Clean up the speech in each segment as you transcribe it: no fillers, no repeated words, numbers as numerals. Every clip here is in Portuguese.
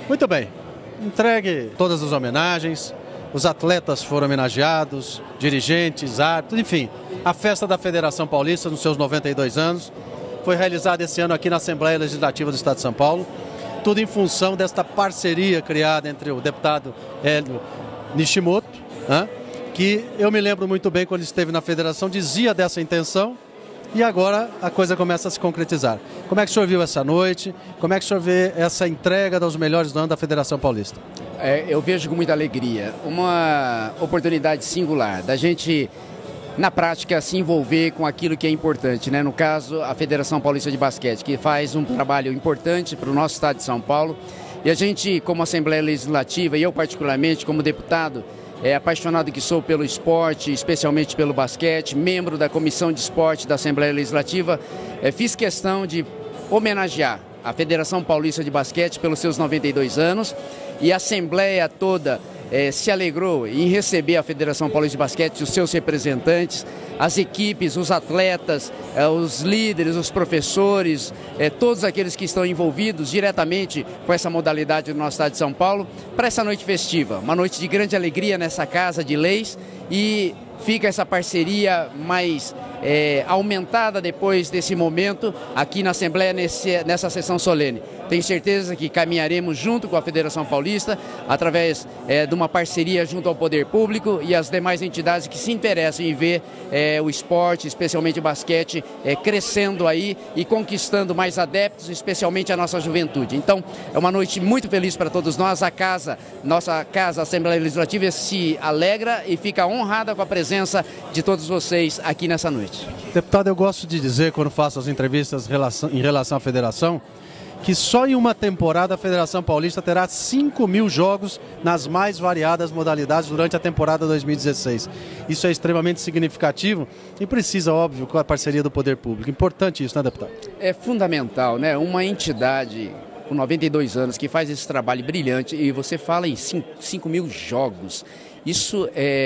Muito bem, entregue todas as homenagens, os atletas foram homenageados, dirigentes, árbitros, enfim. A festa da Federação Paulista, nos seus 92 anos, foi realizada esse ano aqui na Assembleia Legislativa do Estado de São Paulo, tudo em função desta parceria criada entre o deputado Hélio Nishimoto, que eu me lembro muito bem quando esteve na federação, dizia dessa intenção, e agora a coisa começa a se concretizar. Como é que o senhor viu essa noite? Como é que o senhor vê essa entrega dos melhores do ano da Federação Paulista? Eu vejo com muita alegria, uma oportunidade singular da gente, na prática, se envolver com aquilo que é importante, né? No caso, a Federação Paulista de Basquete, que faz um trabalho importante para o nosso estado de São Paulo. E a gente, como Assembleia Legislativa, e eu particularmente como deputado, apaixonado que sou pelo esporte, especialmente pelo basquete, membro da Comissão de Esporte da Assembleia Legislativa, fiz questão de homenagear a Federação Paulista de Basquete pelos seus 92 anos, e a Assembleia toda se alegrou em receber a Federação Paulista de Basquete, os seus representantes, as equipes, os atletas, os líderes, os professores, todos aqueles que estão envolvidos diretamente com essa modalidade do nosso estado de São Paulo, para essa noite festiva, uma noite de grande alegria nessa Casa de Leis, e fica essa parceria mais aumentada depois desse momento aqui na Assembleia, nessa sessão solene. Tenho certeza que caminharemos junto com a Federação Paulista, através de uma parceria junto ao Poder Público e as demais entidades que se interessam em ver o esporte, especialmente o basquete, crescendo aí e conquistando mais adeptos, especialmente a nossa juventude. Então, é uma noite muito feliz para todos nós. Nossa casa, a Assembleia Legislativa, se alegra e fica honrada com a presença de todos vocês aqui nessa noite. Deputado, eu gosto de dizer, quando faço as entrevistas em relação à federação, que só em uma temporada a Federação Paulista terá 5.000 jogos nas mais variadas modalidades durante a temporada 2016. Isso é extremamente significativo e precisa, óbvio, com a parceria do Poder Público. Importante isso, né, deputado? É fundamental, né? Uma entidade com 92 anos que faz esse trabalho brilhante, e você fala em 5.000 jogos. Isso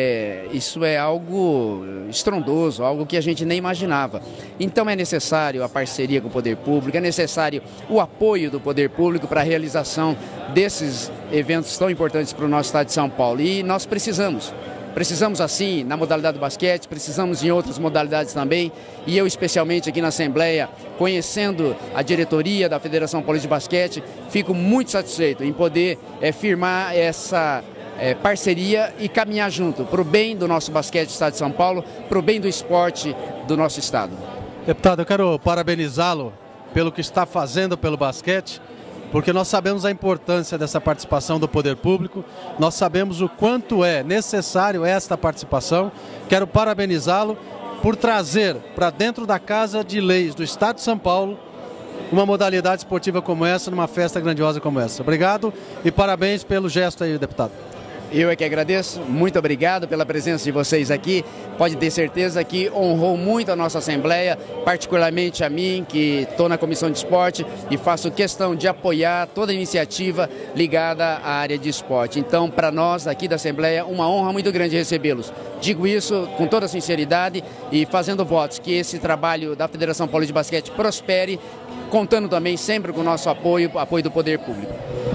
é algo estrondoso, algo que a gente nem imaginava. Então é necessário a parceria com o Poder Público, é necessário o apoio do Poder Público para a realização desses eventos tão importantes para o nosso estado de São Paulo. E nós precisamos assim na modalidade do basquete, precisamos em outras modalidades também. E eu, especialmente aqui na Assembleia, conhecendo a diretoria da Federação Paulista de Basquete, fico muito satisfeito em poder firmar essa parceria e caminhar junto para o bem do nosso basquete do estado de São Paulo, para o bem do esporte do nosso estado. Deputado, eu quero parabenizá-lo pelo que está fazendo pelo basquete, porque nós sabemos a importância dessa participação do Poder Público, nós sabemos o quanto é necessário esta participação. Quero parabenizá-lo por trazer para dentro da Casa de Leis do Estado de São Paulo uma modalidade esportiva como essa, numa festa grandiosa como essa. Obrigado e parabéns pelo gesto aí, deputado. Eu é que agradeço, muito obrigado pela presença de vocês aqui. Pode ter certeza que honrou muito a nossa Assembleia, particularmente a mim, que estou na Comissão de Esporte e faço questão de apoiar toda iniciativa ligada à área de esporte. Então, para nós aqui da Assembleia, uma honra muito grande recebê-los. Digo isso com toda sinceridade e fazendo votos que esse trabalho da Federação Paulista de Basquete prospere, contando também sempre com o nosso apoio do Poder Público.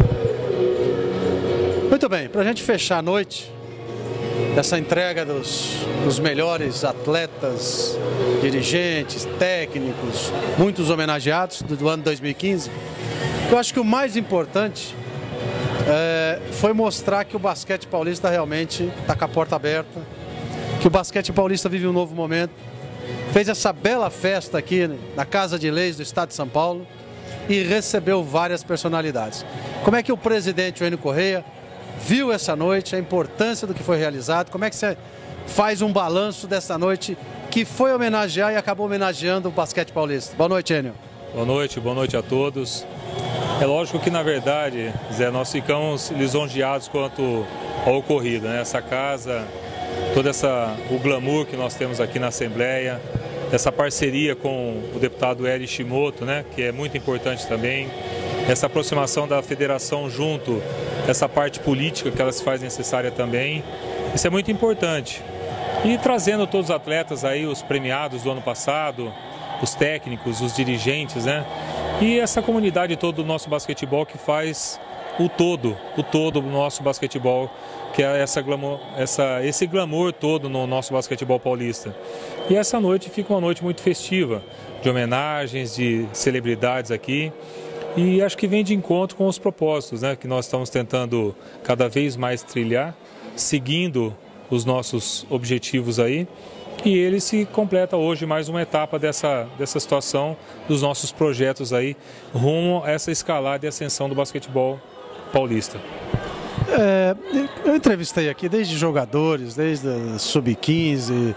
Muito bem, para a gente fechar a noite, dessa entrega dos melhores atletas, dirigentes, técnicos, muitos homenageados do ano 2015, eu acho que o mais importante foi mostrar que o basquete paulista realmente está com a porta aberta, que o basquete paulista vive um novo momento. Fez essa bela festa aqui na Casa de Leis do Estado de São Paulo e recebeu várias personalidades. Como é que o presidente Enio Correia viu essa noite, a importância do que foi realizado? Como é que você faz um balanço dessa noite que foi homenagear e acabou homenageando o basquete paulista? Boa noite, Enio. Boa noite a todos. É lógico que, na verdade, Zé, nós ficamos lisonjeados quanto ao ocorrido, né? Essa casa, o glamour que nós temos aqui na Assembleia, essa parceria com o deputado Hélio Nishimoto, né? Que é muito importante também, essa aproximação da federação junto, essa parte política que ela se faz necessária também, isso é muito importante. E trazendo todos os atletas aí, os premiados do ano passado, os técnicos, os dirigentes, né? E essa comunidade toda do nosso basquetebol que faz o todo do nosso basquetebol, que é esse glamour todo no nosso basquetebol paulista. E essa noite fica uma noite muito festiva, de homenagens, de celebridades aqui. E acho que vem de encontro com os propósitos, né, que nós estamos tentando cada vez mais trilhar, seguindo os nossos objetivos aí. E ele se completa hoje mais uma etapa dessa situação dos nossos projetos aí, rumo a essa escalada e ascensão do basquetebol paulista. Eu entrevistei aqui desde jogadores, desde sub-15,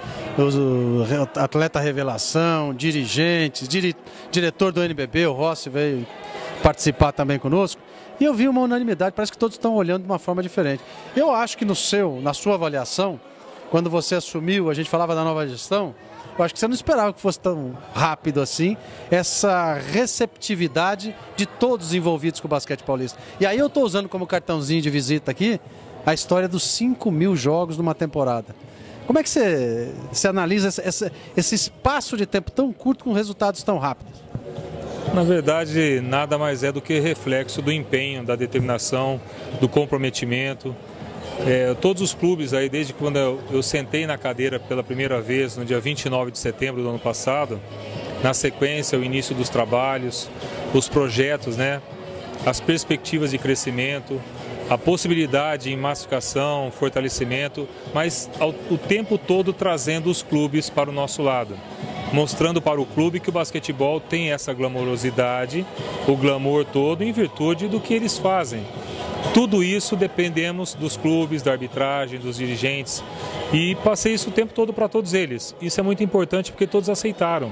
atleta revelação, dirigentes, diretor do NBB, o Rossi veio participar também conosco, e eu vi uma unanimidade, parece que todos estão olhando de uma forma diferente. Eu acho que na sua avaliação, quando você assumiu, a gente falava da nova gestão, eu acho que você não esperava que fosse tão rápido assim, essa receptividade de todos os envolvidos com o basquete paulista. E aí eu estou usando como cartãozinho de visita aqui a história dos 5.000 jogos numa temporada. Como é que você analisa esse espaço de tempo tão curto com resultados tão rápidos? Na verdade, nada mais é do que reflexo do empenho, da determinação, do comprometimento. Todos os clubes aí, desde quando eu sentei na cadeira pela primeira vez, no dia 29 de setembro do ano passado, na sequência, o início dos trabalhos, os projetos, né, as perspectivas de crescimento, a possibilidade em massificação, fortalecimento, mas o tempo todo trazendo os clubes para o nosso lado, mostrando para o clube que o basquetebol tem essa glamourosidade, o glamour todo em virtude do que eles fazem. Tudo isso dependemos dos clubes, da arbitragem, dos dirigentes, e passei isso o tempo todo para todos eles. Isso é muito importante porque todos aceitaram.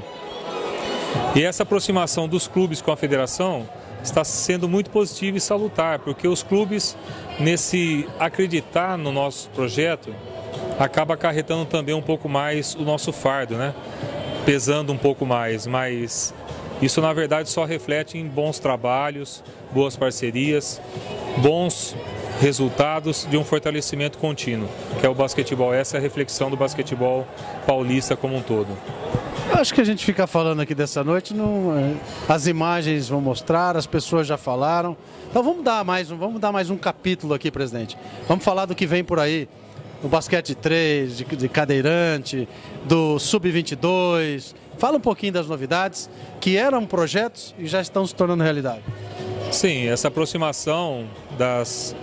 E essa aproximação dos clubes com a federação está sendo muito positiva e salutar, porque os clubes, nesse acreditar no nosso projeto, acaba acarretando também um pouco mais o nosso fardo, né? Pesando um pouco mais, mas isso na verdade só reflete em bons trabalhos, boas parcerias, bons resultados de um fortalecimento contínuo, que é o basquetebol. Essa é a reflexão do basquetebol paulista como um todo. Eu acho que a gente fica falando aqui dessa noite, as imagens vão mostrar, as pessoas já falaram. Então vamos dar mais um capítulo aqui, presidente. Vamos falar do que vem por aí, do basquete 3, de cadeirante, do sub-22. Fala um pouquinho das novidades, que eram projetos e já estão se tornando realidade. Sim, essa aproximação das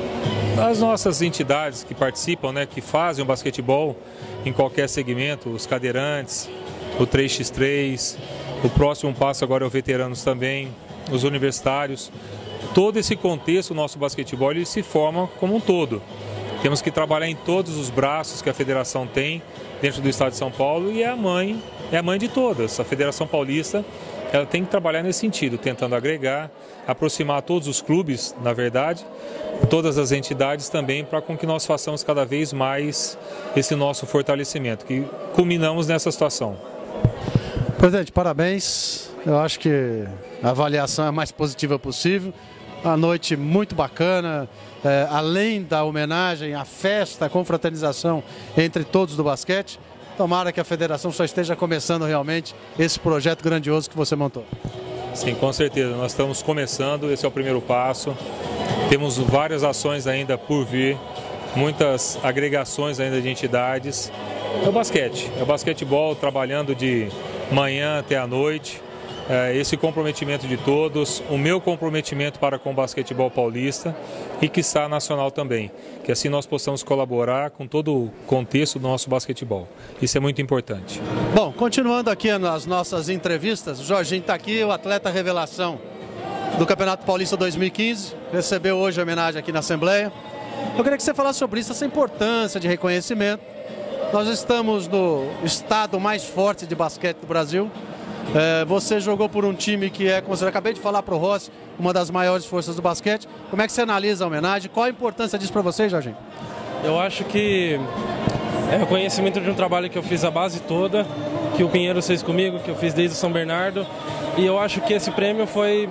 nossas entidades que participam, né, que fazem o basquetebol em qualquer segmento, os cadeirantes, o 3x3, o próximo passo agora é o veteranos também, os universitários. Todo esse contexto, o nosso basquetebol, ele se forma como um todo. Temos que trabalhar em todos os braços que a federação tem dentro do estado de São Paulo e é a mãe de todas. A Federação Paulista, ela tem que trabalhar nesse sentido, tentando agregar, aproximar todos os clubes, na verdade, todas as entidades também, para com que nós façamos cada vez mais esse nosso fortalecimento, que culminamos nessa situação. Presidente, parabéns. Eu acho que a avaliação é a mais positiva possível. Uma noite muito bacana, além da homenagem, a festa, a confraternização entre todos do basquete. Tomara que a federação só esteja começando realmente esse projeto grandioso que você montou. Sim, com certeza. Nós estamos começando, esse é o primeiro passo. Temos várias ações ainda por vir, muitas agregações ainda de entidades. É o basquetebol trabalhando de manhã até a noite. Esse comprometimento de todos, o meu comprometimento para com o basquetebol paulista e quiçá nacional também, que assim nós possamos colaborar com todo o contexto do nosso basquetebol. Isso é muito importante. Bom, continuando aqui nas nossas entrevistas, o Jorginho está aqui, o atleta revelação do Campeonato Paulista 2015, recebeu hoje a homenagem aqui na Assembleia. Eu queria que você falasse sobre isso, essa importância de reconhecimento. Nós estamos no estado mais forte de basquete do Brasil. Você jogou por um time que é, como eu acabei de falar para o Rossi, uma das maiores forças do basquete. Como é que você analisa a homenagem? Qual a importância disso para você, Jorginho? Eu acho que é o conhecimento de um trabalho que eu fiz a base toda, que o Pinheiro fez comigo, que eu fiz desde o São Bernardo. E eu acho que esse prêmio foi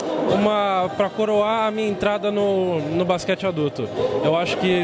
para coroar a minha entrada no basquete adulto. Eu acho que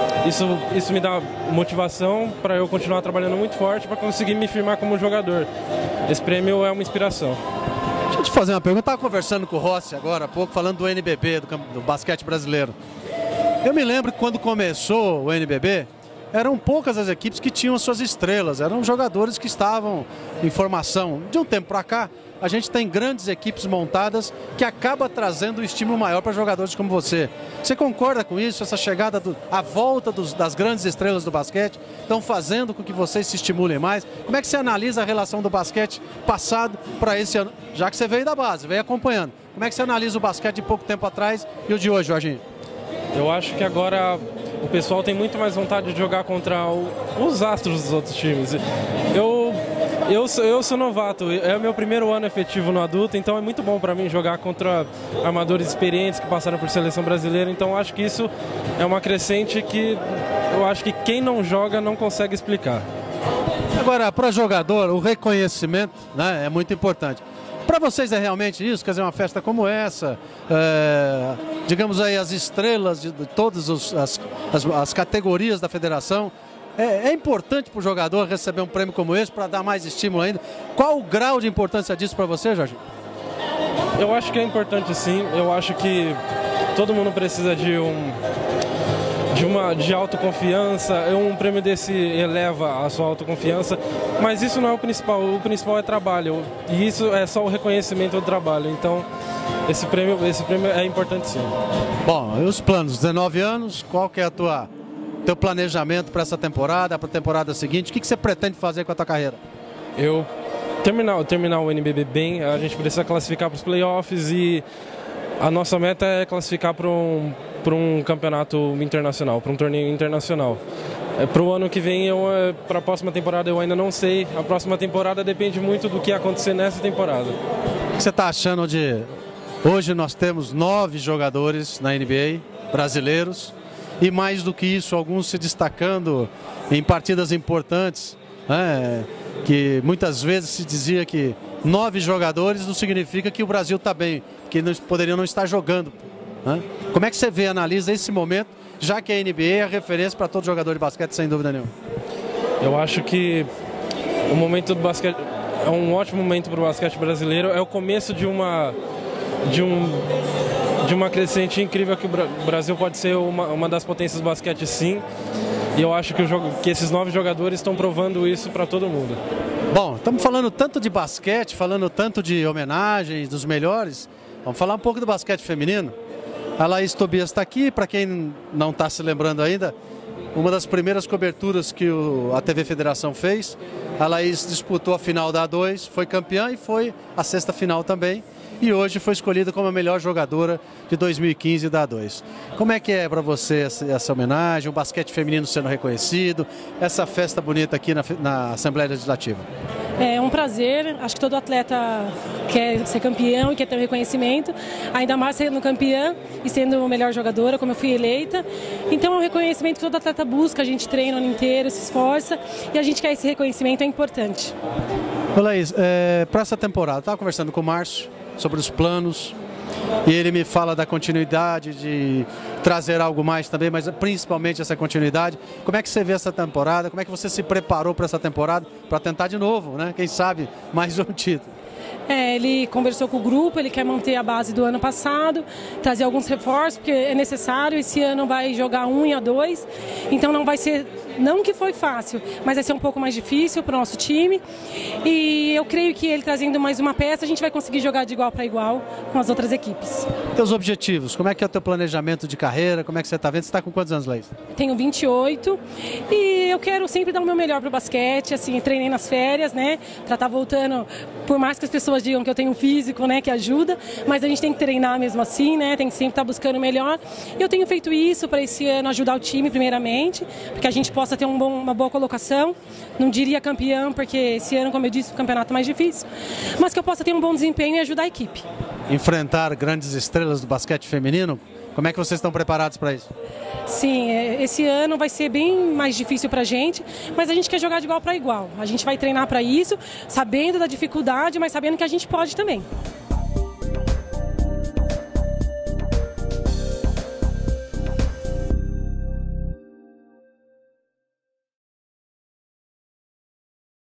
isso me dá motivação para eu continuar trabalhando muito forte para conseguir me firmar como jogador. Esse prêmio é uma inspiração. Deixa eu te fazer uma pergunta. Eu estava conversando com o Rossi agora há pouco, falando do NBB, do basquete brasileiro. Eu me lembro que quando começou o NBB, eram poucas as equipes que tinham suas estrelas, eram jogadores que estavam em formação. De um tempo para cá, a gente tem grandes equipes montadas que acaba trazendo um estímulo maior para jogadores como você. Você concorda com isso? Essa chegada, a volta das grandes estrelas do basquete estão fazendo com que vocês se estimulem mais? Como é que você analisa a relação do basquete passado para esse ano? Já que você veio da base, veio acompanhando. Como é que você analisa o basquete de pouco tempo atrás e o de hoje, Jorginho? Eu acho que agora o pessoal tem muito mais vontade de jogar contra os astros dos outros times. Eu sou novato, é o meu primeiro ano efetivo no adulto, então é muito bom para mim jogar contra armadores experientes que passaram por seleção brasileira, então eu acho que isso é uma crescente que eu acho que quem não joga não consegue explicar. Agora, para jogador, o reconhecimento, né, é muito importante. Para vocês é realmente isso? Quer dizer, uma festa como essa, digamos aí, as estrelas de todas as categorias da federação, é importante para o jogador receber um prêmio como esse para dar mais estímulo ainda? Qual o grau de importância disso para você, Jorge? Eu acho que é importante sim, eu acho que todo mundo precisa de autoconfiança, um prêmio desse eleva a sua autoconfiança, mas isso não é o principal é trabalho, e isso é só o reconhecimento do trabalho, então esse prêmio é importante sim. Bom, e os planos, 19 anos, qual que é teu planejamento para essa temporada, para a temporada seguinte, o que você pretende fazer com a tua carreira? Eu terminar o NBB bem, a gente precisa classificar para os playoffs e a nossa meta é classificar para um campeonato internacional, para um torneio internacional. Para o ano que vem, para a próxima temporada eu ainda não sei. A próxima temporada depende muito do que acontecer nessa temporada. O que você está achando de... Hoje nós temos 9 jogadores na NBA, brasileiros, e mais do que isso, alguns se destacando em partidas importantes, né? Que muitas vezes se dizia que 9 jogadores não significa que o Brasil está bem, que poderiam não estar jogando. Né? Como é que você analisa esse momento, já que a NBA é a referência para todo jogador de basquete, sem dúvida nenhuma? Eu acho que o momento do basquete é um ótimo momento para o basquete brasileiro, é o começo de uma crescente incrível, que o Brasil pode ser uma das potências do basquete sim, e eu acho que esses 9 jogadores estão provando isso para todo mundo. Bom, estamos falando tanto de basquete, falando tanto de homenagens, dos melhores, vamos falar um pouco do basquete feminino. A Laís Tobias está aqui, para quem não está se lembrando ainda, uma das primeiras coberturas que a TV Federação fez, a Laís disputou a final da A2, foi campeã e foi a sexta final também. E hoje foi escolhida como a melhor jogadora de 2015 da A2. Como é que é para você essa homenagem, o basquete feminino sendo reconhecido, essa festa bonita aqui na Assembleia Legislativa? É um prazer, acho que todo atleta quer ser campeão e quer ter um reconhecimento, ainda mais sendo campeã e sendo a melhor jogadora, como eu fui eleita. Então é um reconhecimento que todo atleta busca, a gente treina o ano inteiro, se esforça e a gente quer esse reconhecimento, é importante. Ô Laís, para essa temporada, estava conversando com o Márcio sobre os planos e ele me fala da continuidade, de trazer algo mais também, mas principalmente essa continuidade. Como é que você vê essa temporada? Como é que você se preparou para essa temporada para tentar de novo, né? Quem sabe mais um título? Ele conversou com o grupo, ele quer manter a base do ano passado, trazer alguns reforços, porque é necessário. Esse ano vai jogar 1 e A2, então não vai ser, não que foi fácil, mas vai ser um pouco mais difícil para o nosso time. E eu creio que ele trazendo mais uma peça, a gente vai conseguir jogar de igual para igual com as outras equipes. Teus objetivos, como é que é o teu planejamento de carreira, como é que você está vendo? Você está com quantos anos, Laís? Tenho 28 e eu quero sempre dar o meu melhor para o basquete, assim, treinei nas férias, né, para estar voltando, por mais que as pessoas digam que eu tenho um físico, né, que ajuda, mas a gente tem que treinar mesmo assim, né, tem que sempre estar buscando o melhor. Eu tenho feito isso para esse ano ajudar o time primeiramente, porque a gente possa ter uma boa colocação, não diria campeão, porque esse ano, como eu disse, o campeonato é mais difícil, mas que eu possa ter um bom desempenho e ajudar a equipe. Enfrentar grandes estrelas do basquete feminino, como é que vocês estão preparados para isso? Sim, esse ano vai ser bem mais difícil para a gente, mas a gente quer jogar de igual para igual. A gente vai treinar para isso, sabendo da dificuldade, mas sabendo que a gente pode também.